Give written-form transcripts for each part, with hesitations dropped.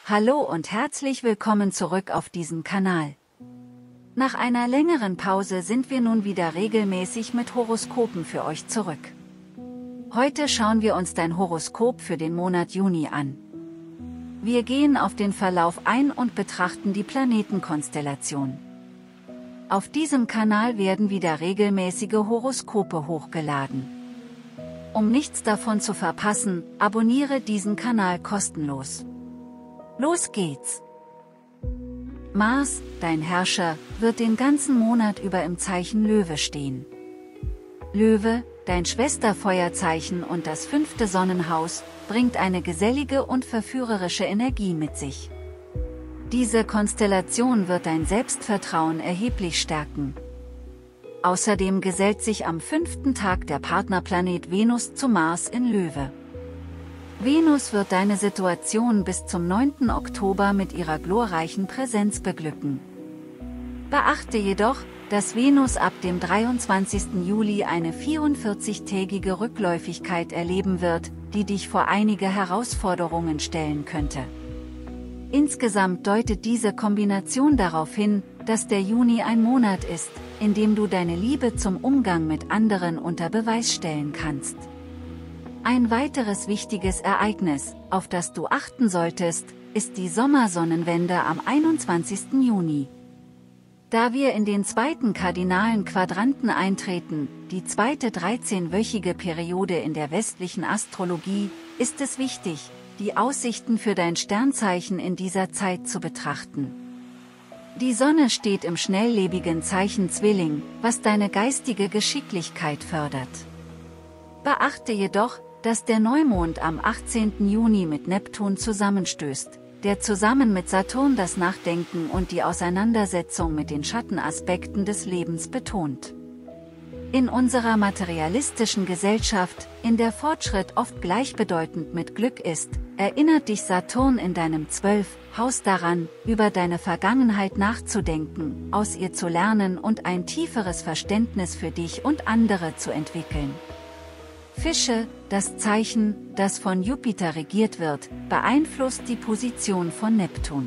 Hallo und herzlich willkommen zurück auf diesem Kanal. Nach einer längeren Pause sind wir nun wieder regelmäßig mit Horoskopen für euch zurück. Heute schauen wir uns dein Horoskop für den Monat Juni an. Wir gehen auf den Verlauf ein und betrachten die Planetenkonstellation. Auf diesem Kanal werden wieder regelmäßige Horoskope hochgeladen. Um nichts davon zu verpassen, abonniere diesen Kanal kostenlos. Los geht's! Mars, dein Herrscher, wird den ganzen Monat über im Zeichen Löwe stehen. Löwe, dein Schwesterfeuerzeichen und das 5. Sonnenhaus, bringt eine gesellige und verführerische Energie mit sich. Diese Konstellation wird dein Selbstvertrauen erheblich stärken. Außerdem gesellt sich am 5. Tag der Partnerplanet Venus zu Mars in Löwe. Venus wird deine Situation bis zum 9. Oktober mit ihrer glorreichen Präsenz beglücken. Beachte jedoch, dass Venus ab dem 23. Juli eine 44-tägige Rückläufigkeit erleben wird, die dich vor einige Herausforderungen stellen könnte. Insgesamt deutet diese Kombination darauf hin, dass der Juni ein Monat ist, in dem du deine Liebe zum Umgang mit anderen unter Beweis stellen kannst. Ein weiteres wichtiges Ereignis, auf das du achten solltest, ist die Sommersonnenwende am 21. Juni. Da wir in den zweiten kardinalen Quadranten eintreten, die zweite 13-wöchige Periode in der westlichen Astrologie, ist es wichtig, die Aussichten für dein Sternzeichen in dieser Zeit zu betrachten. Die Sonne steht im schnelllebigen Zeichen Zwilling, was deine geistige Geschicklichkeit fördert. Beachte jedoch, dass der Neumond am 18. Juni mit Neptun zusammenstößt, der zusammen mit Saturn das Nachdenken und die Auseinandersetzung mit den Schattenaspekten des Lebens betont. In unserer materialistischen Gesellschaft, in der Fortschritt oft gleichbedeutend mit Glück ist, erinnert dich Saturn in deinem 12. Haus daran, über deine Vergangenheit nachzudenken, aus ihr zu lernen und ein tieferes Verständnis für dich und andere zu entwickeln. Fische, das Zeichen, das von Jupiter regiert wird, beeinflusst die Position von Neptun.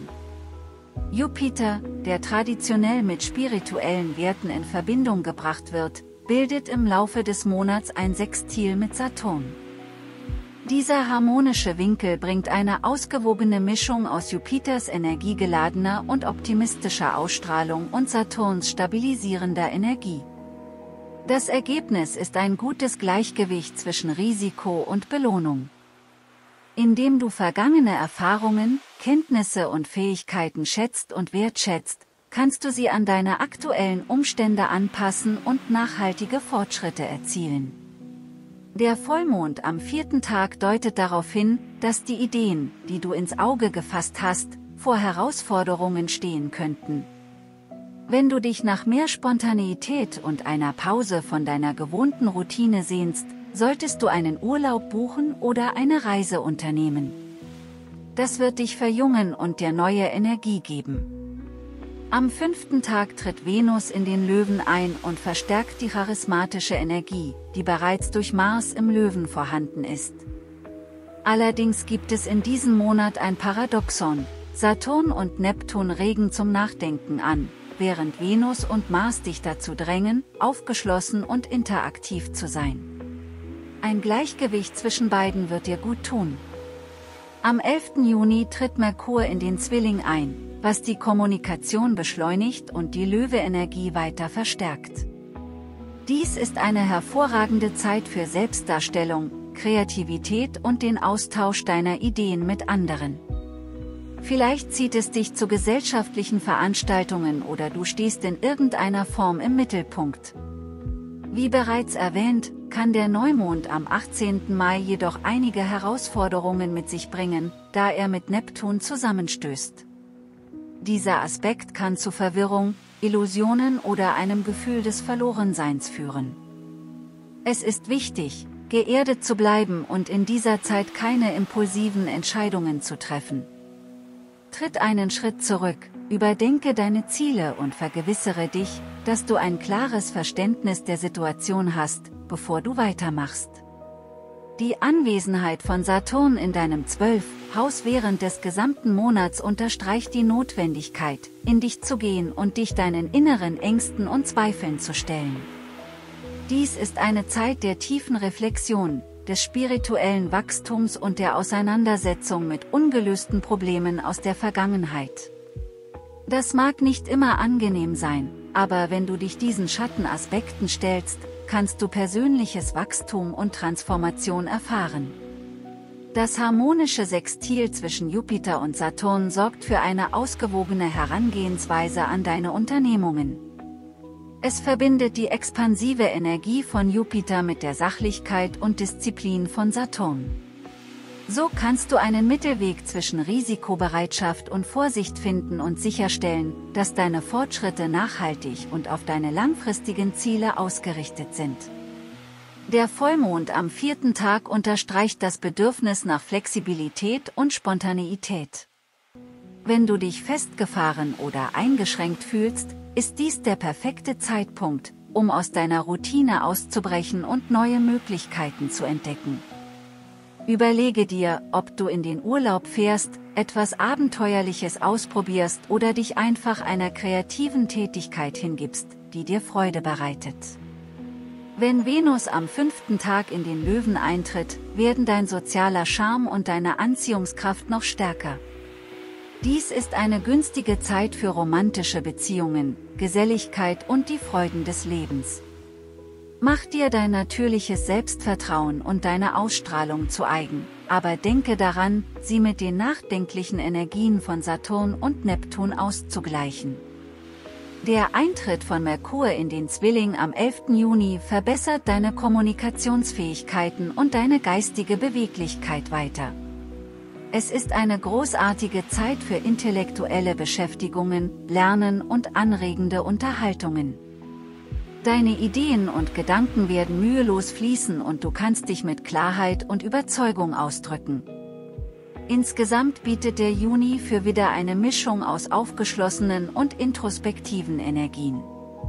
Jupiter, der traditionell mit spirituellen Werten in Verbindung gebracht wird, bildet im Laufe des Monats ein Sextil mit Saturn. Dieser harmonische Winkel bringt eine ausgewogene Mischung aus Jupiters energiegeladener und optimistischer Ausstrahlung und Saturns stabilisierender Energie. Das Ergebnis ist ein gutes Gleichgewicht zwischen Risiko und Belohnung. Indem du vergangene Erfahrungen, Kenntnisse und Fähigkeiten schätzt und wertschätzt, kannst du sie an deine aktuellen Umstände anpassen und nachhaltige Fortschritte erzielen. Der Vollmond am 4. Tag deutet darauf hin, dass die Ideen, die du ins Auge gefasst hast, vor Herausforderungen stehen könnten. Wenn du dich nach mehr Spontaneität und einer Pause von deiner gewohnten Routine sehnst, solltest du einen Urlaub buchen oder eine Reise unternehmen. Das wird dich verjüngen und dir neue Energie geben. Am 5. Tag tritt Venus in den Löwen ein und verstärkt die charismatische Energie, die bereits durch Mars im Löwen vorhanden ist. Allerdings gibt es in diesem Monat ein Paradoxon: Saturn und Neptun regen zum Nachdenken an, während Venus und Mars dich dazu drängen, aufgeschlossen und interaktiv zu sein. Ein Gleichgewicht zwischen beiden wird dir gut tun. Am 11. Juni tritt Merkur in den Zwilling ein, was die Kommunikation beschleunigt und die Löwe-Energie weiter verstärkt. Dies ist eine hervorragende Zeit für Selbstdarstellung, Kreativität und den Austausch deiner Ideen mit anderen. Vielleicht zieht es dich zu gesellschaftlichen Veranstaltungen oder du stehst in irgendeiner Form im Mittelpunkt. Wie bereits erwähnt, kann der Neumond am 18. Mai jedoch einige Herausforderungen mit sich bringen, da er mit Neptun zusammenstößt. Dieser Aspekt kann zu Verwirrung, Illusionen oder einem Gefühl des Verlorenseins führen. Es ist wichtig, geerdet zu bleiben und in dieser Zeit keine impulsiven Entscheidungen zu treffen. Tritt einen Schritt zurück, überdenke deine Ziele und vergewissere dich, dass du ein klares Verständnis der Situation hast, bevor du weitermachst. Die Anwesenheit von Saturn in deinem 12. Haus während des gesamten Monats unterstreicht die Notwendigkeit, in dich zu gehen und dich deinen inneren Ängsten und Zweifeln zu stellen. Dies ist eine Zeit der tiefen Reflexion, des spirituellen Wachstums und der Auseinandersetzung mit ungelösten Problemen aus der Vergangenheit. Das mag nicht immer angenehm sein, aber wenn du dich diesen Schattenaspekten stellst, kannst du persönliches Wachstum und Transformation erfahren. Das harmonische Sextil zwischen Jupiter und Saturn sorgt für eine ausgewogene Herangehensweise an deine Unternehmungen. Es verbindet die expansive Energie von Jupiter mit der Sachlichkeit und Disziplin von Saturn. So kannst du einen Mittelweg zwischen Risikobereitschaft und Vorsicht finden und sicherstellen, dass deine Fortschritte nachhaltig und auf deine langfristigen Ziele ausgerichtet sind. Der Vollmond am 4. Tag unterstreicht das Bedürfnis nach Flexibilität und Spontaneität. Wenn du dich festgefahren oder eingeschränkt fühlst, ist dies der perfekte Zeitpunkt, um aus deiner Routine auszubrechen und neue Möglichkeiten zu entdecken. Überlege dir, ob du in den Urlaub fährst, etwas Abenteuerliches ausprobierst oder dich einfach einer kreativen Tätigkeit hingibst, die dir Freude bereitet. Wenn Venus am 5. Tag in den Löwen eintritt, werden dein sozialer Charme und deine Anziehungskraft noch stärker. Dies ist eine günstige Zeit für romantische Beziehungen, Geselligkeit und die Freuden des Lebens. Mach dir dein natürliches Selbstvertrauen und deine Ausstrahlung zu eigen, aber denke daran, sie mit den nachdenklichen Energien von Saturn und Neptun auszugleichen. Der Eintritt von Merkur in den Zwilling am 11. Juni verbessert deine Kommunikationsfähigkeiten und deine geistige Beweglichkeit weiter. Es ist eine großartige Zeit für intellektuelle Beschäftigungen, Lernen und anregende Unterhaltungen. Deine Ideen und Gedanken werden mühelos fließen und du kannst dich mit Klarheit und Überzeugung ausdrücken. Insgesamt bietet der Juni für Widder eine Mischung aus aufgeschlossenen und introspektiven Energien.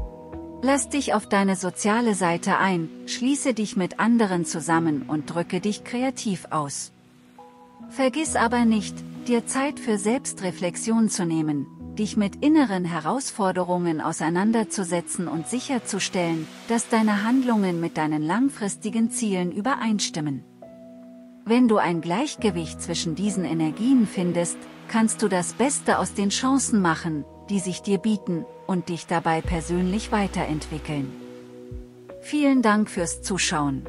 Lass dich auf deine soziale Seite ein, schließe dich mit anderen zusammen und drücke dich kreativ aus. Vergiss aber nicht, dir Zeit für Selbstreflexion zu nehmen, dich mit inneren Herausforderungen auseinanderzusetzen und sicherzustellen, dass deine Handlungen mit deinen langfristigen Zielen übereinstimmen. Wenn du ein Gleichgewicht zwischen diesen Energien findest, kannst du das Beste aus den Chancen machen, die sich dir bieten, und dich dabei persönlich weiterentwickeln. Vielen Dank fürs Zuschauen.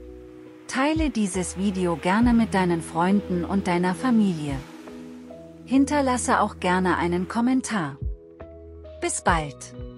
Teile dieses Video gerne mit deinen Freunden und deiner Familie. Hinterlasse auch gerne einen Kommentar. Bis bald!